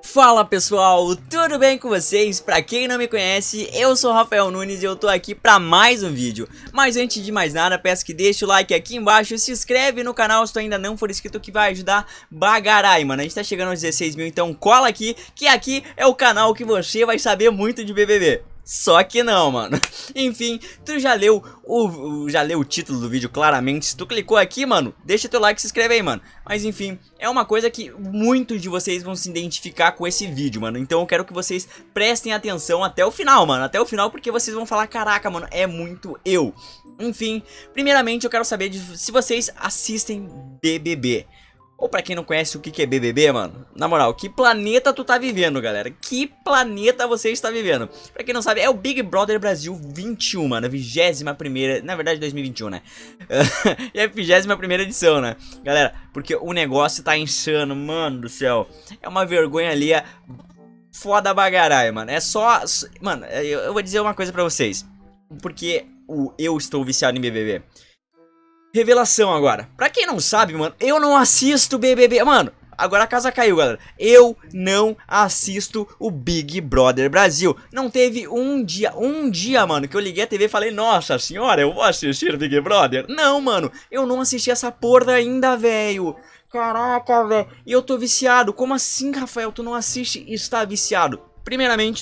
Fala pessoal, tudo bem com vocês? Pra quem não me conhece, eu sou Rafael Nunes e eu tô aqui pra mais um vídeo. Mas antes de mais nada, peço que deixe o like aqui embaixo, se inscreve no canal se tu ainda não for inscrito, que vai ajudar bagarai, mano. A gente tá chegando aos 16 mil, então cola aqui, que aqui é o canal que você vai saber muito de BBB. Só que não, mano. Enfim, tu já leu o título do vídeo claramente. Se tu clicou aqui, mano, deixa teu like e se inscreve aí, mano. Mas enfim, é uma coisa que muitos de vocês vão se identificar com esse vídeo, mano. Então eu quero que vocês prestem atenção até o final, mano. Até o final, porque vocês vão falar, caraca, mano, é muito eu. Enfim, primeiramente eu quero saber se vocês assistem BBB. Ou pra quem não conhece o que é BBB, mano, na moral, que planeta tu tá vivendo, galera? Que planeta você está vivendo? Pra quem não sabe, é o Big Brother Brasil 21, mano, a 21ª, na verdade 2021, né? É a 21ª edição, né? Galera, porque o negócio tá insano, mano do céu. É uma vergonha ali, foda bagarai, mano. É só... Mano, eu vou dizer uma coisa pra vocês. Porque eu estou viciado em BBB. Revelação agora. Pra quem não sabe, mano, eu não assisto BBB. Mano, agora a casa caiu, galera. Eu não assisto o Big Brother Brasil. Não teve um dia, mano, que eu liguei a TV e falei, nossa senhora, eu vou assistir Big Brother. Não, mano, eu não assisti essa porra ainda, velho. Caraca, velho. E eu tô viciado. Como assim, Rafael? Tu não assiste e está viciado? Primeiramente,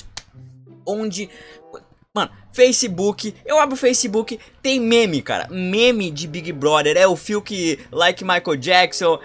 mano, Facebook, eu abro o Facebook, tem meme, cara, meme de Big Brother, é o Fiuk like Michael Jackson,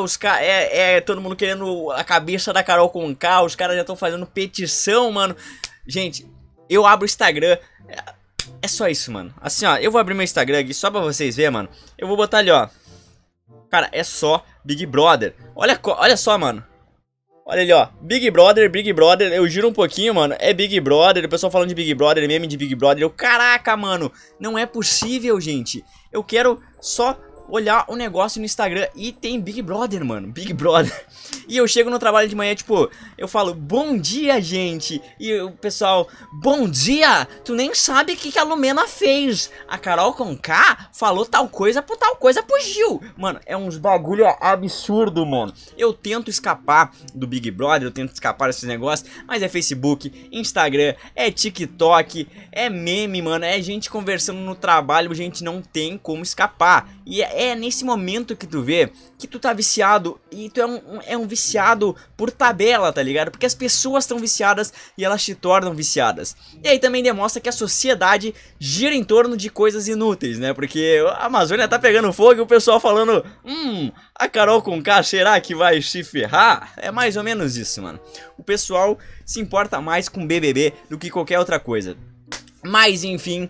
é todo mundo querendo a cabeça da Carol Conká, os caras já estão fazendo petição, mano. Gente, eu abro o Instagram, é só isso, mano, assim, ó, eu vou abrir meu Instagram aqui só pra vocês verem, mano, eu vou botar ali, ó, cara, é só Big Brother, olha só, mano. Olha ali, ó, Big Brother, eu giro um pouquinho, mano, é Big Brother, o pessoal falando de Big Brother, meme de Big Brother, caraca, mano, não é possível, gente, eu quero só olhar o negócio no Instagram e tem Big Brother, mano, Big Brother, e eu chego no trabalho de manhã, tipo, eu falo, bom dia, gente, e o pessoal, bom dia, tu nem sabe o que a Lumena fez, a Carol Conká falou tal coisa pro Gil, mano, é uns bagulho absurdo, mano, eu tento escapar do Big Brother, eu tento escapar desses negócios, mas é Facebook, Instagram, é TikTok, é meme, mano, é gente conversando no trabalho, gente, não tem como escapar, e é nesse momento que tu vê que tu tá viciado e tu é um viciado por tabela, tá ligado? Porque as pessoas estão viciadas e elas te tornam viciadas. E aí também demonstra que a sociedade gira em torno de coisas inúteis, né? Porque a Amazônia tá pegando fogo e o pessoal falando, a Carol Conká, será que vai se ferrar? É mais ou menos isso, mano. O pessoal se importa mais com BBB do que qualquer outra coisa. Mas enfim,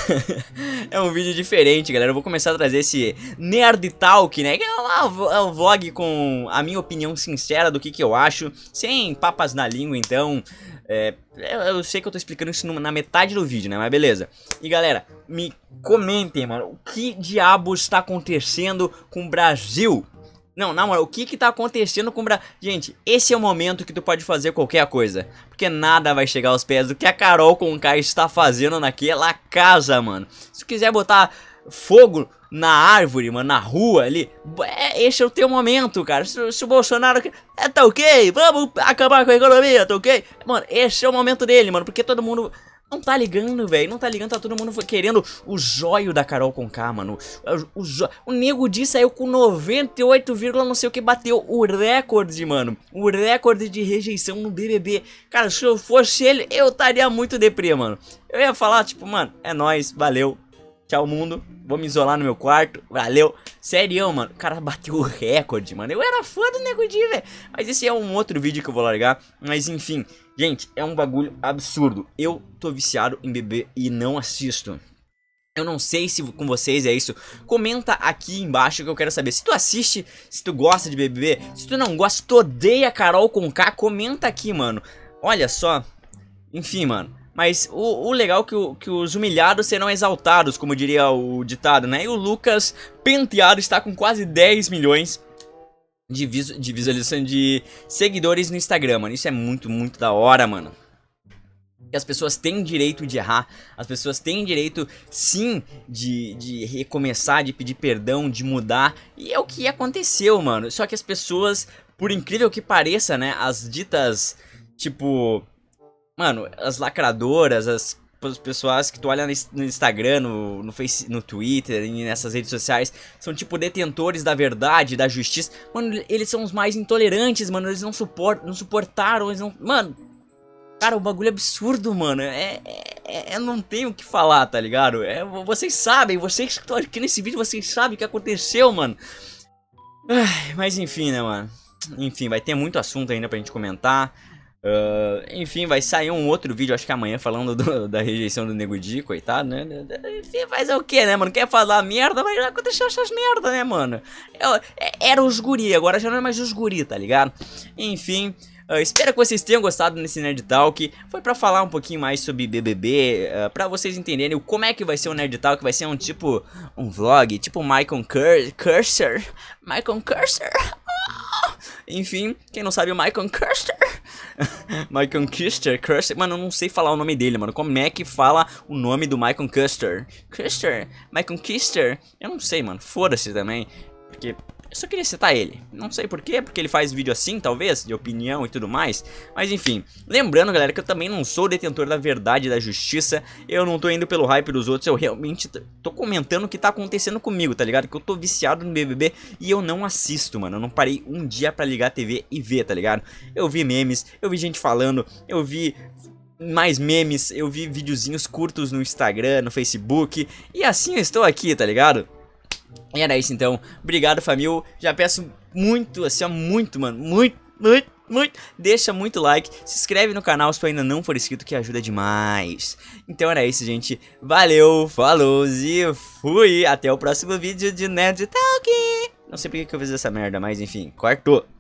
é um vídeo diferente, galera. Eu vou começar a trazer esse Nerd Talk, né? Que é um vlog com a minha opinião sincera do que eu acho, sem papas na língua, então... eu sei que eu tô explicando isso na metade do vídeo, né? Mas beleza. E galera, me comentem, mano, o que diabos tá acontecendo com o Brasil? Não, na moral, o que tá acontecendo com o Brasil? Gente, esse é o momento que tu pode fazer qualquer coisa. Porque nada vai chegar aos pés do que a Carol Conká está fazendo naquela casa, mano. Se tu quiser botar fogo na árvore, mano, na rua ali, esse é o teu momento, cara. Se o Bolsonaro... tá ok, vamos acabar com a economia, tá ok? Mano, esse é o momento dele, mano, porque todo mundo... não tá ligando, velho, não tá ligando, tá todo mundo querendo o zóio da Carol Conká, mano. O Nego Di saiu com 98, não sei o que, bateu o recorde, mano. O recorde de rejeição no BBB. Cara, se eu fosse ele, eu estaria muito deprê, mano. Eu ia falar, tipo, mano, é nóis, valeu, tchau mundo, vou me isolar no meu quarto, valeu. Sério, mano, o cara bateu o recorde, mano. Eu era fã do Nego Di, velho. Mas esse é um outro vídeo que eu vou largar, mas enfim... gente, é um bagulho absurdo. Eu tô viciado em BBB e não assisto. Eu não sei se com vocês é isso. Comenta aqui embaixo que eu quero saber. Se tu assiste, se tu gosta de BBB, se tu não gosta, se tu odeia Carol Conká, comenta aqui, mano. Olha só. Enfim, mano. Mas o legal é que os humilhados serão exaltados, como diria o ditado, né? E o Lucas Penteado está com quase 10 milhões de visualização de seguidores no Instagram, mano. Isso é muito, muito da hora, mano. E as pessoas têm direito de errar. As pessoas têm direito, sim, de recomeçar, de pedir perdão, de mudar. E é o que aconteceu, mano. Só que as pessoas por incrível que pareça, né, as ditas, tipo, mano, as lacradoras, as pessoas que tu olha no Instagram, no Face, no Twitter e nessas redes sociais, são tipo detentores da verdade, da justiça. Mano, eles são os mais intolerantes, mano, eles não suportaram, eles não... Mano, cara, o bagulho é absurdo, mano, não tenho o que falar, tá ligado? Vocês sabem, vocês que estão aqui nesse vídeo, vocês sabem o que aconteceu, mano. Ai, mas enfim, né, mano? Enfim, vai ter muito assunto ainda pra gente comentar. Enfim, vai sair um outro vídeo, acho que amanhã, falando da rejeição do Nego Di, coitado, né? Enfim, fazer o que, né, mano? Quer falar merda, vai acontecer essas merda, né, mano? Era os guri, agora já não é mais os guri, tá ligado? Enfim, espero que vocês tenham gostado nesse Nerd Talk. Foi pra falar um pouquinho mais sobre BBB, pra vocês entenderem como é que vai ser o Nerd Talk. Vai ser um vlog, tipo Michael Cursor. Michael Cursor. Enfim, quem não sabe o Michael Custer. Michael Custer, mano, eu não sei falar o nome dele, mano. Como é que fala o nome do Michael Custer? Michael Custer. Eu não sei, mano, foda-se também. Porque eu só queria citar ele. Não sei porquê, porque ele faz vídeo assim, talvez, de opinião e tudo mais. Mas enfim, lembrando, galera, que eu também não sou detentor da verdade e da justiça. Eu não tô indo pelo hype dos outros, eu realmente tô comentando o que tá acontecendo comigo, tá ligado? Que eu tô viciado no BBB e eu não assisto, mano. Eu não parei um dia pra ligar a TV e ver, tá ligado? Eu vi memes, eu vi gente falando, eu vi... mais memes, eu vi videozinhos curtos no Instagram, no Facebook. E assim eu estou aqui, tá ligado? E era isso então, obrigado família, já peço muito, assim ó, muito mano, muito, deixa muito like, se inscreve no canal se tu ainda não for inscrito que ajuda demais. Então era isso gente, valeu, falou e fui, até o próximo vídeo de Nerd Talk. Não sei porque que eu fiz essa merda, mas enfim, cortou.